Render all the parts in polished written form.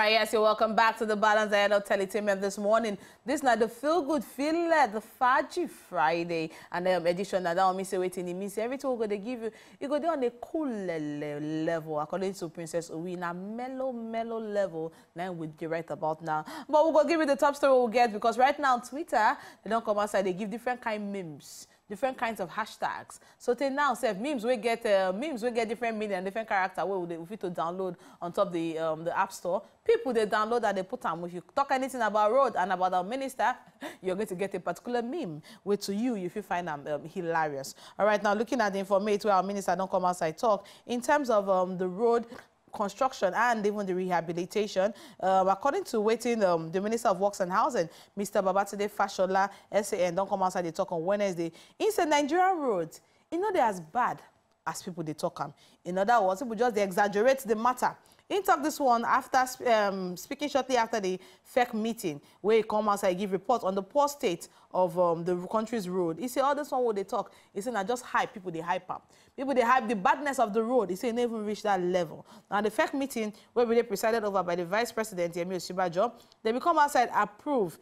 right, yes, you're welcome back to the Balance Ahead of Teletainment this morning. This night, the Feel Good, Feel Led, the Faji Friday, and the edition that don't miss waiting. It means everything we're going to give you, you go there on a cool level, according to Princess Owi, in a mellow level, now we direct about now. But we're going to give you the top story we'll get, because right now on Twitter, they don't come outside, they give different kind of memes. Different kinds of hashtags. So till now, memes we get different meaning and different character where we fit to download on top the app store. People they download and they put them. If you talk anything about road and about our minister, you're going to get a particular meme which to you if you find them hilarious. All right, now looking at the information where our minister don't come outside talk in terms of the road construction and even the rehabilitation. According to the Minister of Works and Housing, Mr. Babatunde Fashola, SAN, don't come outside, they talk on Wednesday. He said Nigerian roads, they're as bad as people they talk them. In other words, people just they exaggerate the matter. He talked this one after speaking shortly after the FEC meeting, where he come outside give report on the poor state of the country's road. He said, all this one where they talk, he said, not just hype, people they hype up. People they hype the badness of the road. He said, never reach that level. Now the FEC meeting, where they presided over by the Vice President, Yemi Osibajo, they become outside approve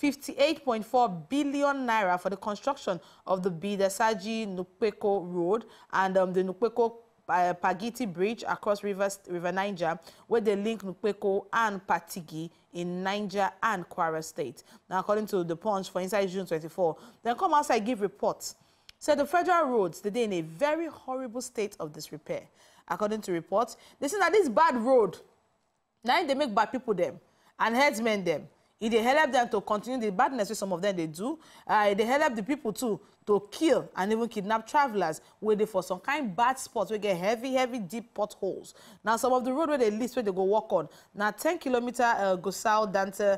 58.4 billion naira for the construction of the Bidasaji-Nupeko Road and the Nupeko Pagiti Bridge across River Niger, where they link Nupeko and Patigi in Niger and Kwara State. Now, according to the Punch for inside June 24, then come outside give reports. Said the federal roads, they're in a very horrible state of disrepair. According to reports, they say that this bad road, now they make bad people them and headsmen them. It they help them to continue the badness which some of them they do. They help the people too to kill and even kidnap travelers where they for some kind of bad spots where get heavy deep potholes. Now some of the road where they list where they go walk on. Now 10-kilometer Gusau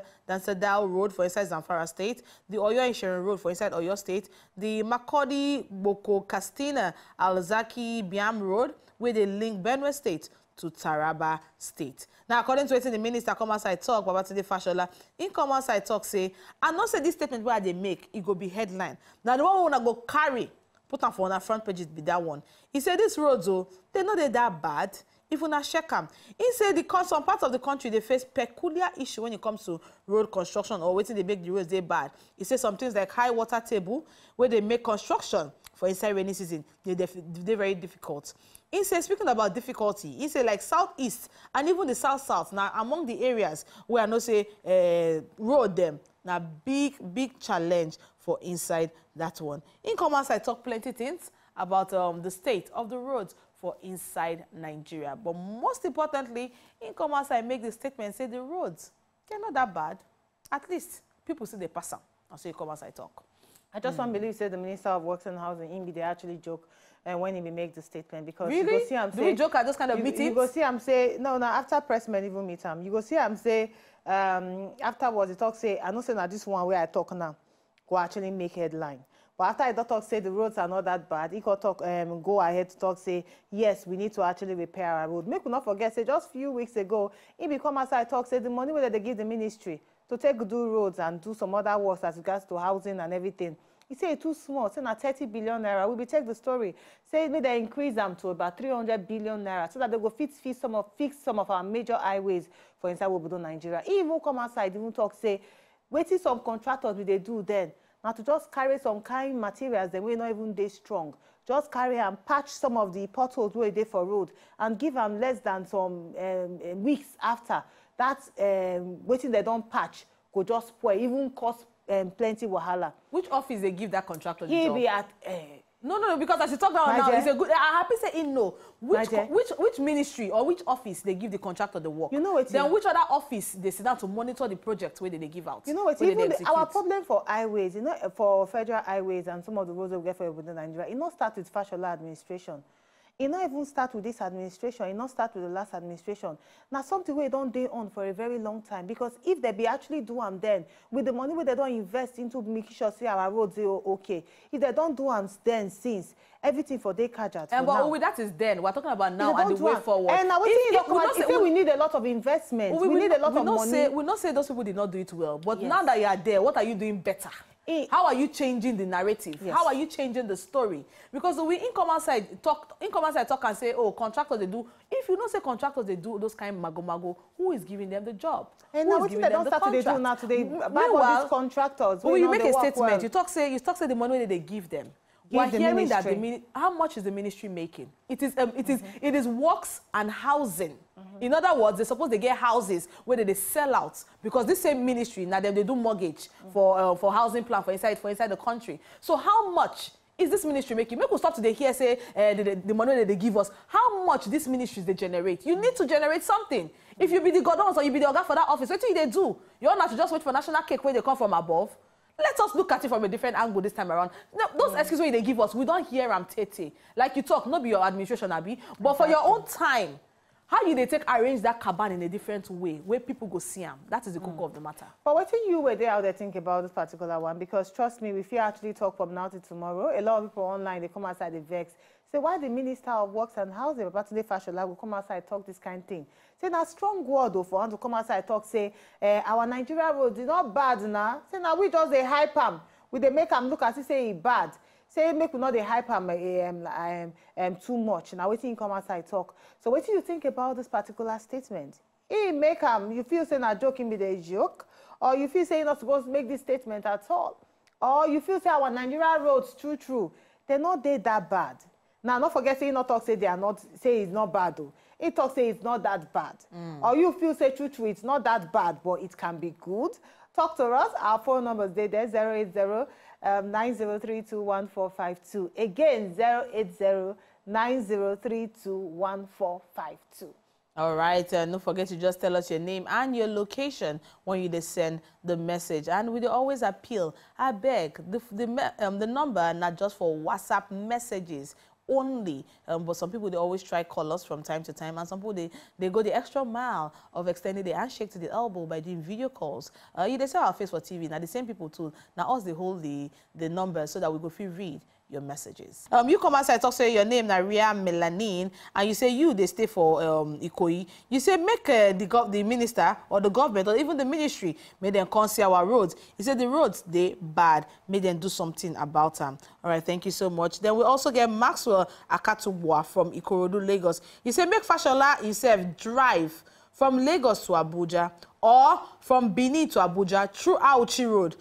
Dancer Road for inside Zamfara State, the Oyo Ishirin Road for inside Oyo State, the Makodi Boko Castina Alzaki Biam Road where they link Benue State to Taraba State. Now, according to the minister come outside talk, Babatunde Fashola, in come outside talk say, I not say this statement where they make, it go be headline. Now, the one we wanna go carry, put on for on front pages be that one. He said this roads, they know they're that bad. If we not check them, he said some parts of the country they face peculiar issue when it comes to road construction or waiting they make the roads they bad. He said some things like high water table where they make construction for inside rainy season they're very difficult. He said speaking about difficulty, he said like southeast and even the south now among the areas where I know say road them now big challenge for inside that one. In commerce I talk plenty things about the state of the roads for inside Nigeria. But most importantly, in commerce, I make the statement, say the roads, they're not that bad. At least people see they pass them. And so in commerce, I talk. I just don't believe, say, the Minister of Works and Housing, they actually joke when he make the statement. Because really? You go see him say, do we joke at those kind of meetings? You go see him say, no, after pressmen even meet him, you go see him say, afterwards, he talk say, I know say now this one where I talk now, go actually make headline. But after I talk, say the roads are not that bad, he could talk, go ahead to talk, say, yes, we need to actually repair our road. Make we not forget, say, just a few weeks ago, he become outside talk, say, the money where they give the ministry to do roads and do some other works as regards to housing and everything. He say it's too small, say, na 30 billion naira. We will take the story. Say, maybe they increase them to about 300 billion naira so that they go fix some of our major highways for inside Obodo, Nigeria. He even come outside, even talk, say, waiting some contractors will they do then. Now to just carry some kind of materials that we not even they strong. Just carry and patch some of the potholes where they for road and give them less than some weeks after that waiting they don't patch go just spoil, even cost plenty wahala. Which office they give that contractor the job? He be at No, because as you talk about now, it's a good. I'm happy say in no. Which ministry or which office they give the contractor the work? You know what? Then which other office they sit down to monitor the project where they give out? You know what? Even our problem for highways, for federal highways and some of the roads that we get for within Nigeria, it not start with Fashola administration. It not even start with this administration. It not start with the last administration. Now something we don't do on for a very long time, because if they be actually do them then with the money where they don't invest into making sure say our roads are okay. If they don't do them then since everything for they catch at. But with that is then we're talking about now and the way forward. And now we need a lot of investment. We need a lot of money. We not say those people did not do it well, but now that you are there, what are you doing better? How are you changing the narrative? Yes. How are you changing the story? Because we come outside talk and say, oh, contractors they do. If you don't say contractors they do those kind of mago, who is giving them the job? And now what they don't start to do now today? Buy these contractors. When you make a statement, well. you talk say the money that they give them. We're hearing that how much is the ministry making? It is works and housing. In other words, they're supposed to get houses where they sell out because this same ministry now they do mortgage for housing plan for inside the country. So how much is this ministry making? Make us stop today here say the money that they give us. How much these ministries they generate? You need to generate something. If you be the godons or you be the organ for that office, what do they do? You don't have to just wait for national cake where they come from above. Let us look at it from a different angle this time around. No, those excuses they give us, we don't hear them tete. Like you talk, not be your administration, Abi, but for your own time. How you they arrange that caban in a different way, where people go see them? That is the core of the matter. But what think you were there out there think about this particular one? Because trust me, if you actually talk from now to tomorrow, a lot of people online, they come outside the vex. Say, why the Minister of Works and Housing, Babatunde Fashola, will come outside talk this kind of thing? Say, now strong word though, for one to come outside talk, say, our Nigeria road is not bad now. Say, now we just they hype them. We they make them look as if say it's bad. Say, make we not they hype them too much. Now waiting come outside talk. So what do you think about this particular statement? Make them, you feel saying a joking be the joke, or you feel saying not supposed to make this statement at all, or you feel say our Nigeria roads true, they're not that bad. Now, not forget say not talk say they are not say it's not bad though. It talk say it's not that bad. Or you feel say true, it's not that bad, but it can be good. Talk to us. Our phone numbers there 080-9032-1452. Again, 080-9032-1452. All right, don't forget to just tell us your name and your location when you send the message. And we always appeal, I beg, the number not just for WhatsApp messages only, but some people they always try call us from time to time, and some people they go the extra mile of extending the handshake to the elbow by doing video calls. They say our face for TV. Now the same people too. Now us they hold the number so that we go feel read your messages. You come outside talk say your name na Ria Melanin, and you say you they stay for Ikoyi. You say make the minister or the government or even the ministry make them come see our roads. You say the roads they bad, make them do something about them. All right, thank you so much. Then we also get Maxwell Akatubwa from Ikorodu, Lagos. You say make Fashola himself drive from Lagos to Abuja or from Benin to Abuja through Auchi Road.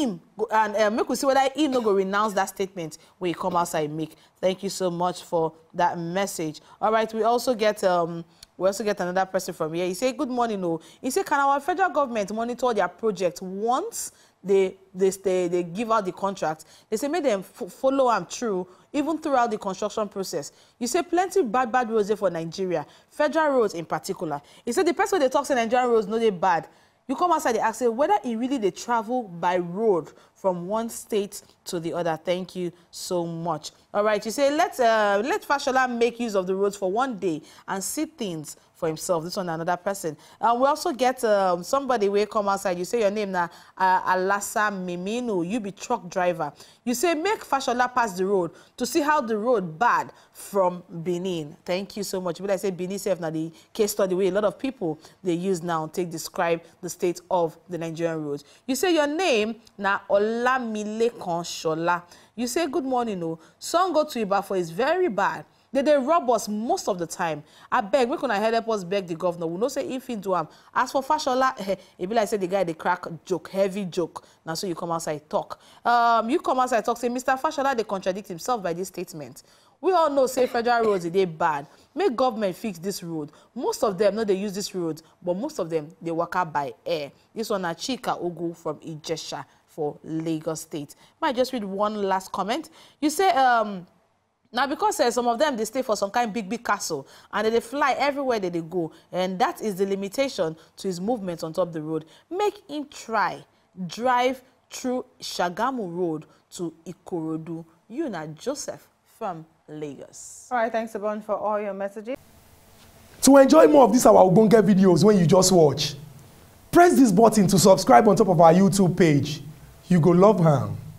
Make we see whether he no go renounce that statement when he come outside make. Thank you so much for that message. All right, we also get another person from here. He say good morning. No, he say can our federal government monitor their project once they give out the contract? They say make them follow them through even throughout the construction process. You say plenty bad roads there for Nigeria, federal roads in particular. He said the person they talk say Nigerian roads no they bad. You come outside, they ask whether he really they travel by road from one state to the other. Thank you so much. All right, you say let Fashola make use of the roads for one day and see things for himself. This one another person. We also get somebody where come outside. You say your name now Alasa Miminu. You be truck driver. You say make Fashola pass the road to see how the road bad from Benin. Thank you so much. But I say Benin self now the case study way a lot of people they use now to describe the state of the Nigerian roads. You say your name now Olamile Konshola. You say good morning. No, some go to Iba for is very bad. They rob us most of the time. I beg, we couldn't help us beg the governor. We know say if he do as for Fashola, it be like say the guy they crack joke, heavy joke. Now so you come outside talk. You come outside talk say Mr. Fashola they contradict himself by this statement. We all know say federal roads they bad. Make government fix this road. Most of them know they use this road, but most of them they work out by air. This one is Chika Ogu from Ijesha for Lagos State. Might just read one last comment. You say now, because some of them, they stay for some kind of big castle, and they fly everywhere that they go, and that is the limitation to his movement on top of the road. Make him drive through Shagamu Road to Ikorodu. You na Joseph from Lagos. All right, thanks a bunch for all your messages. To enjoy more of these our Ogbonge videos when you just watch, press this button to subscribe on top of our YouTube page. You go love her.